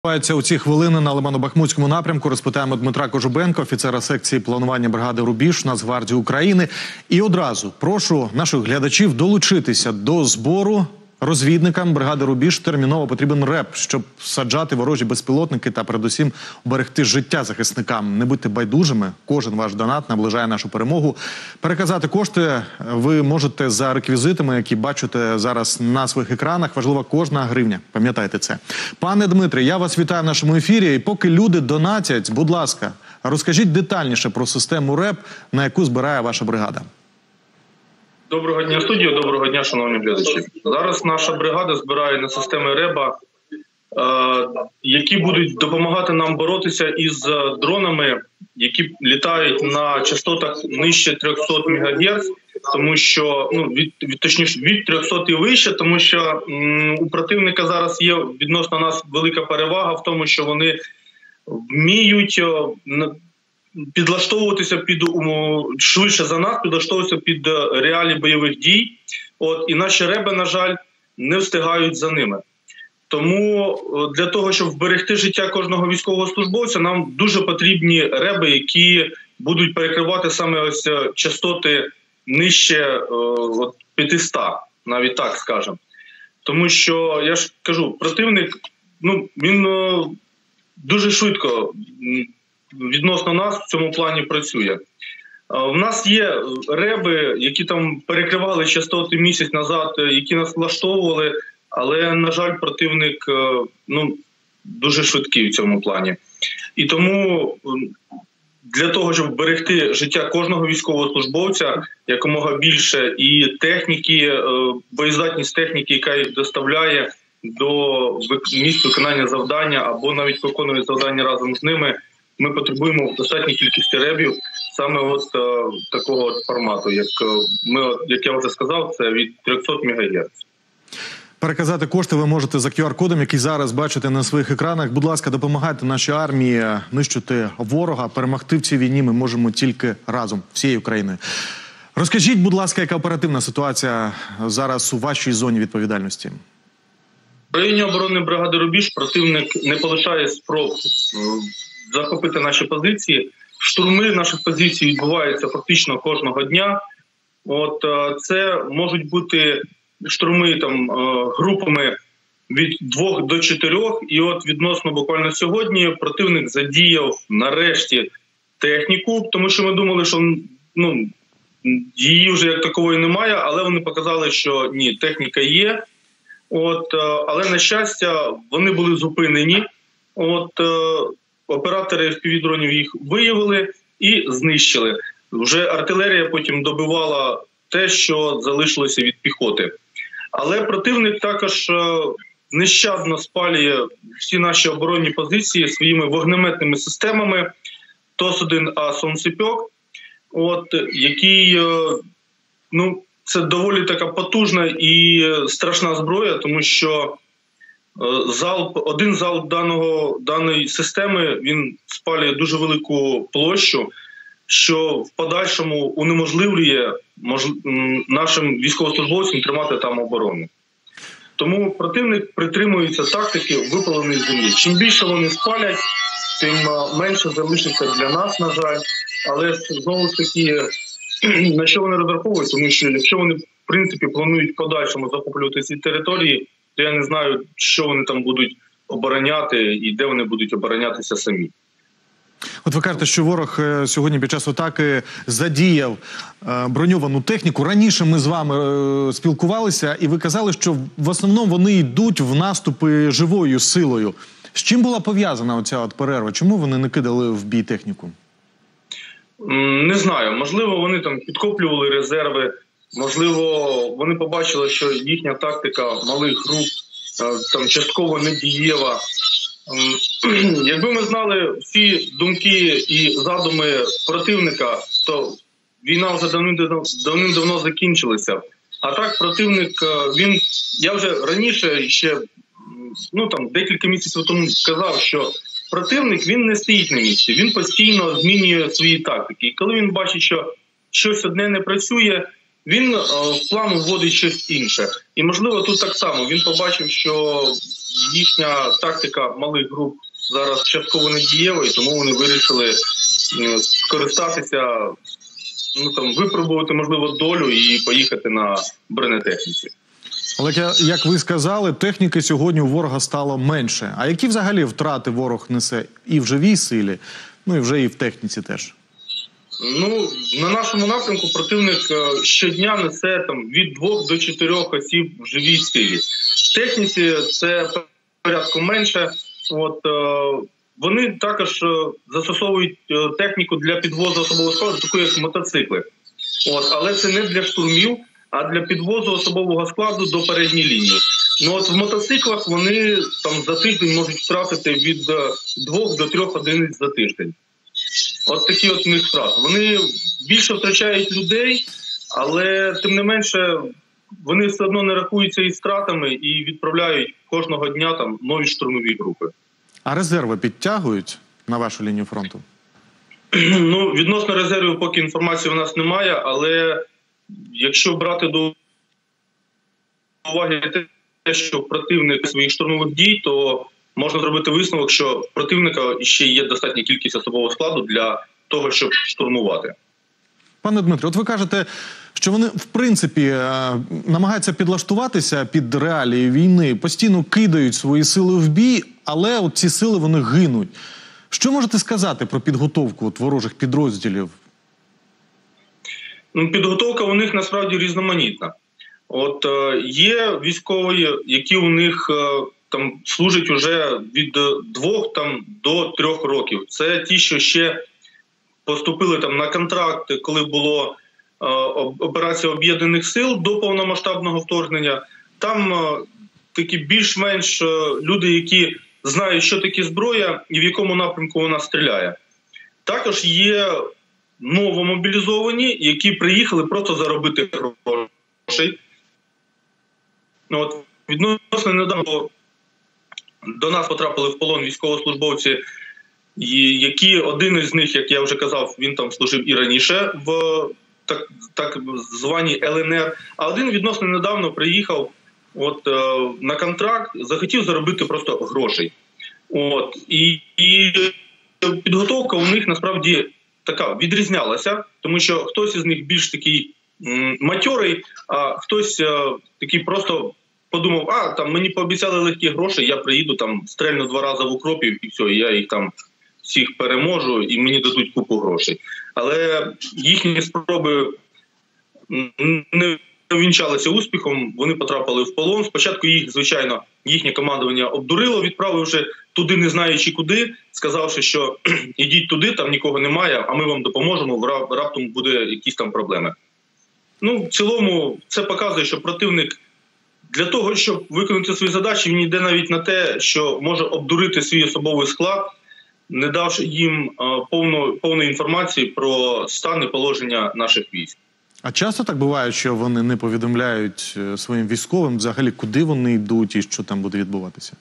У ці хвилини на Лимано-Бахмутському напрямку розпитаємо Дмитра Кожубенка, офіцера секції планування бригади «Рубіж» Нацгвардії України. І одразу прошу наших глядачів долучитися до збору. Розвідникам бригади «Рубіж» терміново потрібен РЕБ, щоб саджати ворожі безпілотники та передусім берегти життя захисникам. Не будьте байдужими, кожен ваш донат наближає нашу перемогу. Переказати кошти ви можете за реквізитами, які бачите зараз на своїх екранах. Важлива кожна гривня, пам'ятайте це. Пане Дмитре, я вас вітаю в нашому ефірі. І поки люди донатять, будь ласка, розкажіть детальніше про систему РЕБ, на яку збирає ваша бригада. Доброго дня, студію, доброго дня, шановні глядачі. Зараз наша бригада збирає на системи РЕБа, які будуть допомагати нам боротися із дронами, які літають на частотах нижче 300 МГц, тому що, точніше, від 300 і вище, тому що у противника зараз є відносно нас велика перевага в тому, що вони вміють підлаштовуватися швидше за нас, підлаштовуватися під реалії бойових дій. І наші РЕБи, на жаль, не встигають за ними. Тому для того, щоб вберегти життя кожного військовослужбовця, нам дуже потрібні РЕБи, які будуть перекривати саме ось частоти нижче 500, навіть так скажемо. Тому що, я ж кажу, противник, він дуже швидко відносно нас в цьому плані працює. У нас є РЕБи, які там перекривали частоти місяць назад, які нас влаштовували, але, на жаль, противник дуже швидкий в цьому плані. І тому для того, щоб берегти життя кожного військовослужбовця, якомога більше і техніки, боєздатність техніки, яка їх доставляє до місць виконання завдання або навіть виконує завдання разом з ними, ми потребуємо достатньої кількості РЕБів саме такого формату, як я вже сказав, це від 300 МГц. Переказати кошти ви можете за QR-кодом, який зараз бачите на своїх екранах. Будь ласка, допомагайте нашій армії нищити ворога. Перемогти в цій війні ми можемо тільки разом, всією Україною. Розкажіть, будь ласка, яка оперативна ситуація зараз у вашій зоні відповідальності? В районі оборони бригади «Рубіж» противник не полишає спроб захопити наші позиції. Штурми наших позицій відбуваються фактично кожного дня. Це можуть бути штурми групами від 2 до 4. І відносно буквально сьогодні противник задіяв нарешті техніку, тому що ми думали, що її вже як такової немає, але вони показали, що ні, техніка є. Але, на щастя, вони були зупинені. Оператори FPV-дронів їх виявили і знищили. Вже артилерія потім добивала те, що залишилося від піхоти. Але противник також нещадно спалює всі наші оборонні позиції своїми вогнеметними системами ТОС-1А «Сонцепьок», який, це доволі така потужна і страшна зброя, тому що один залп даної системи, він спалює дуже велику площу, що в подальшому унеможливлює нашим військовослужбовцям тримати там оборону. Тому противник притримується тактики випаленої землі. Чим більше вони спалять, тим менше залишиться для нас, на жаль. Але знову ж таки, на що вони розраховують? Тому що якщо вони, в принципі, планують в подальшому захоплювати ці території, то я не знаю, що вони там будуть обороняти і де вони будуть оборонятися самі. Ви кажете, що ворог сьогодні під час атаки задіяв броньовану техніку. Раніше ми з вами спілкувалися, і ви казали, що в основному вони йдуть в наступи живою силою. З чим була пов'язана оця перерва? Чому вони не кидали в бій техніку? Не знаю. Можливо, вони там підкоплювали резерви. Можливо, вони побачили, що їхня тактика малих груп частково недієва. Якби ми знали всі думки і задуми противника, то війна вже давним-давно закінчилася. А так противник, я вже раніше, ще декілька місяців тому сказав, що противник, він не стоїть на місці, він постійно змінює свої тактики. І коли він бачить, що щось одне не працює, він в план вводить щось інше. І, можливо, тут так само. Він побачив, що їхня тактика малих груп зараз частково не дієва, і тому вони вирішили скористатися, випробувати, можливо, долю і поїхати на бронетехніці. Але, як ви сказали, техніки сьогодні у ворога стало менше. А які взагалі втрати ворог несе і в живій силі, і вже і в техніці теж? На нашому напрямку противник щодня несе від 2 до 4 осіб в живій силі. В техніці це порядку менше. Вони також застосовують техніку для підвозу особового складу, таку як мотоцикли. Але це не для штурмів, а для підвозу особового складу до передньої лінії. В мотоциклах вони за тиждень можуть втратити від 2 до 3 одиниць за тиждень. Такі в них втрати. Вони більше втрачають людей, але тим не менше вони все одно не рахуються із втратами і відправляють кожного дня нові штурмові групи. А резерви підтягують на вашу лінію фронту? Відносно резервів поки інформації у нас немає, але якщо брати до уваги те, що противник своїх штурмових дій, то можна зробити висновок, що в противника ще є достатня кількість особового складу для того, щоб штурмувати. Пане Дмитре, ви кажете, що вони, в принципі, намагаються підлаштуватися під реалії війни, постійно кидають свої сили в бій, але ці сили, вони гинуть. Що можете сказати про підготовку ворожих підрозділів? Підготовка у них насправді різноманітна. Є військові, які у них служать уже від 2 до 3 років. Це ті, що ще поступили на контракт, коли була операція Об'єднаних сил до повномасштабного вторгнення. Там такі більш-менш люди, які знають, що таке зброя і в якому напрямку вона стріляє. Також є новомобілізовані, які приїхали просто заробити грошей. Відносно недавно до нас потрапили в полон військовослужбовці, які один із них, як я вже казав, він служив і раніше в так званій ЛНР, а один відносно недавно приїхав на контракт, захотів заробити просто грошей. І підготовка у них насправді така відрізнялася, тому що хтось із них більш такий матьорий, а хтось такий просто подумав, мені пообіцяли легкі гроші, я приїду, стрельну 2 рази в укропі і все, я їх всіх переможу і мені дадуть купу грошей. Але їхні спроби не вінчалися успіхом, вони потрапили в полон. Спочатку їх, звичайно, їхнє командування обдурило, відправивши туди не знаючи куди, сказавши, що ідіть туди, там нікого немає, а ми вам допоможемо, раптом буде якісь проблеми. В цілому це показує, що противник для того, щоб виконати свої задачі, він йде навіть на те, що може обдурити свій особовий склад, не давши їм повної інформації про стан і положення наших військ. А часто так буває, що вони не повідомляють своїм військовим взагалі, куди вони йдуть і що там буде відбуватися?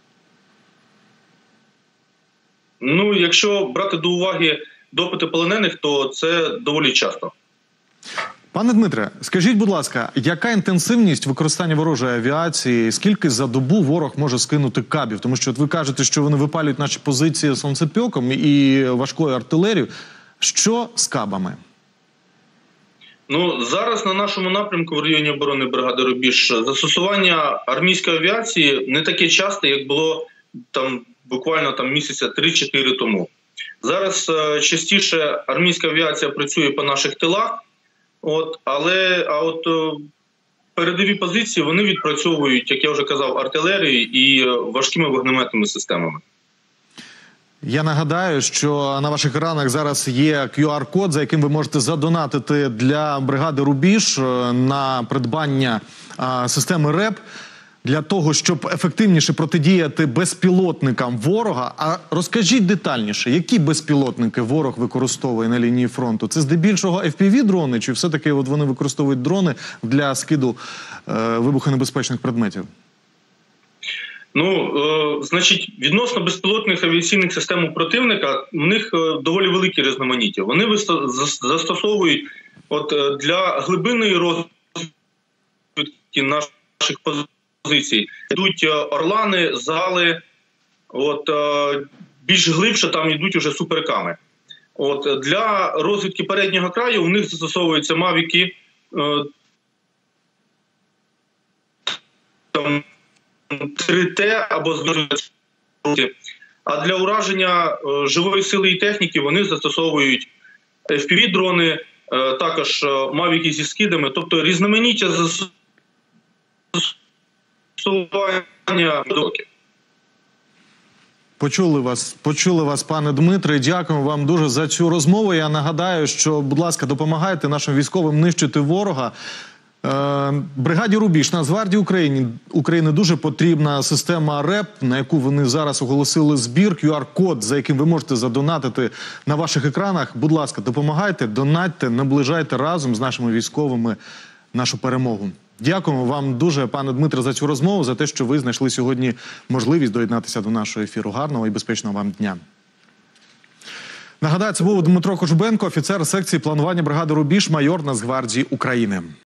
Якщо брати до уваги допити полонених, то це доволі часто. Пане Дмитре, скажіть, будь ласка, яка інтенсивність використання ворожої авіації, скільки за добу ворог може скинути кабів? Тому що ви кажете, що вони випалюють наші позиції сонцепьоком і важкою артилерією. Що з кабами? Зараз на нашому напрямку в районі оборони бригади Рубіж застосування армійської авіації не таке часто, як було буквально місяця 3-4 тому. Зараз частіше армійська авіація працює по наших тилах, але передові позиції вони відпрацьовують, як я вже казав, артилерією і важкими вогнеметними системами. Я нагадаю, що на ваших екранах зараз є QR-код, за яким ви можете задонатити для бригади Рубіж на придбання системи РЕП, для того, щоб ефективніше протидіяти безпілотникам ворога. А розкажіть детальніше, які безпілотники ворог використовує на лінії фронту? Це здебільшого FPV-дрони, чи все-таки вони використовують дрони для скиду вибухонебезпечних предметів? Відносно безпілотних авіаційних систем у противника, у них доволі великі різноманіття. Вони застосовують для глибинної розвідки наших позицій позицій. Йдуть орлани, зали, більш глибше там йдуть уже суперками. Для розвідки переднього краю у них застосовуються мавіки 3Т або звичайно. А для ураження живої сили і техніки вони застосовують FPV-дрони, також мавіки зі скидами, тобто різноманіття застосування доків. Почули вас, пане Дмитре. Дякую вам дуже за цю розмову. Я нагадаю, що, будь ласка, допомагайте нашим військовим нищити ворога. Бригаді «Рубіж», Нацгвардії України дуже потрібна система РЕП, на яку вони зараз оголосили збір. QR-код, за яким ви можете задонатити на ваших екранах. Будь ласка, допомагайте, донатьте, наближайте разом з нашими військовими нашу перемогу. Дякуємо вам дуже, пане Дмитре, за цю розмову, за те, що ви знайшли сьогодні можливість доєднатися до нашого ефіру. Гарного і безпечного вам дня. Нагадаю, це був Дмитро Кожубенко, офіцер секції планування бригади «Рубіж», майор Нацгвардії України.